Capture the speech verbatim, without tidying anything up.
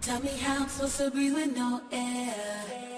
Tell me how I'm supposed to breathe with no air.